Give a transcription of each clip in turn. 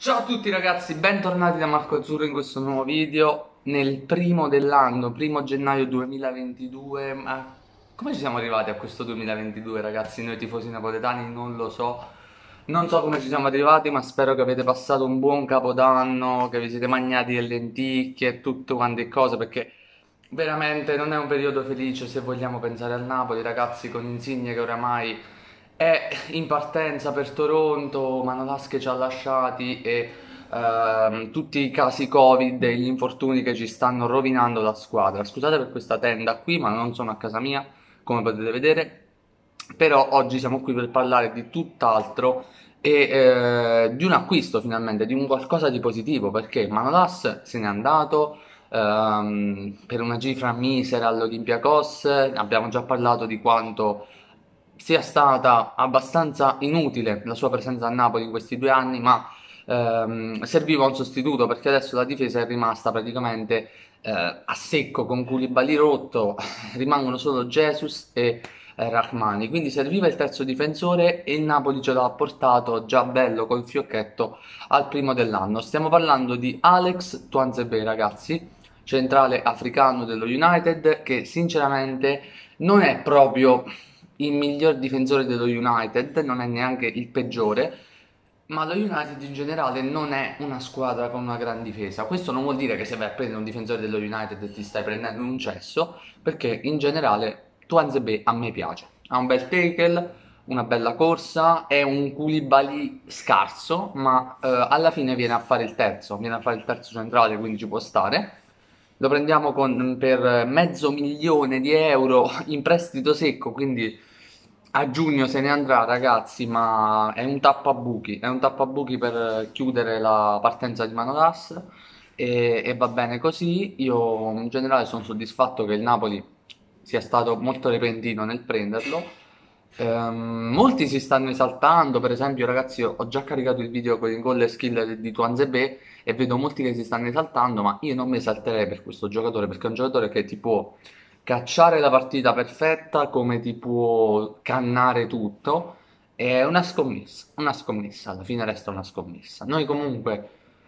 Ciao a tutti ragazzi, bentornati da Marco Azzurro in questo nuovo video nel primo dell'anno, primo gennaio 2022. Ma come ci siamo arrivati a questo 2022 ragazzi? Noi tifosi napoletani non lo so, non so come ci siamo arrivati, ma spero che avete passato un buon capodanno, che vi siete mangiati le lenticchie e tutte quante cose, perché veramente non è un periodo felice se vogliamo pensare al Napoli, ragazzi, con Insigne che oramai è in partenza per Toronto, Manolas che ci ha lasciati e tutti i casi Covid e gli infortuni che ci stanno rovinando la squadra. Scusate per questa tenda qui, ma non sono a casa mia, come potete vedere. Però oggi siamo qui per parlare di tutt'altro e di un acquisto finalmente, di un qualcosa di positivo, perché Manolas se n'è andato per una cifra misera all'Olympiakos. Abbiamo già parlato di quanto sia stata abbastanza inutile la sua presenza a Napoli in questi 2 anni, ma serviva un sostituto perché adesso la difesa è rimasta praticamente a secco con Koulibaly rotto, rimangono solo Jesus e Rachmani, quindi serviva il terzo difensore e il Napoli ce l'ha portato già bello col fiocchetto al primo dell'anno. Stiamo parlando di Alex Tuanzebe, ragazzi, centrale africano dello United, che sinceramente non è proprio il miglior difensore dello United, non è neanche il peggiore, ma lo United in generale non è una squadra con una gran difesa. Questo non vuol dire che se vai a prendere un difensore dello United ti stai prendendo un cesso, perché in generale Tuanzebe a me piace. Ha un bel tackle, una bella corsa, è un Koulibaly scarso, ma alla fine viene a fare il terzo centrale, quindi ci può stare. Lo prendiamo per mezzo milione di euro in prestito secco, quindi a giugno se ne andrà, ragazzi, ma è un tappabuchi per chiudere la partenza di Manolas e va bene così. Io in generale sono soddisfatto che il Napoli sia stato molto repentino nel prenderlo. Molti si stanno esaltando, per esempio, ragazzi, ho già caricato il video con il gol e skill di Tuanzebe e vedo molti che si stanno esaltando, ma io non mi esalterei per questo giocatore perché è un giocatore che ti può cacciare la partita perfetta come ti può cannare tutto. È una scommessa, alla fine resta una scommessa. Noi comunque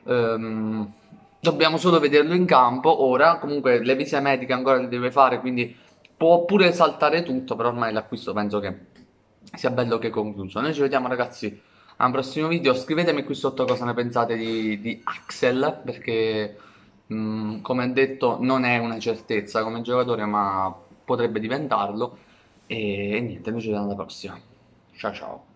dobbiamo solo vederlo in campo ora, comunque le visite mediche ancora le deve fare, quindi può pure saltare tutto, però ormai l'acquisto penso che sia bello che concluso. Noi ci vediamo ragazzi a un prossimo video, scrivetemi qui sotto cosa ne pensate di Axel, perché come detto non è una certezza come giocatore, ma potrebbe diventarlo. E niente, noi ci vediamo alla prossima. Ciao ciao.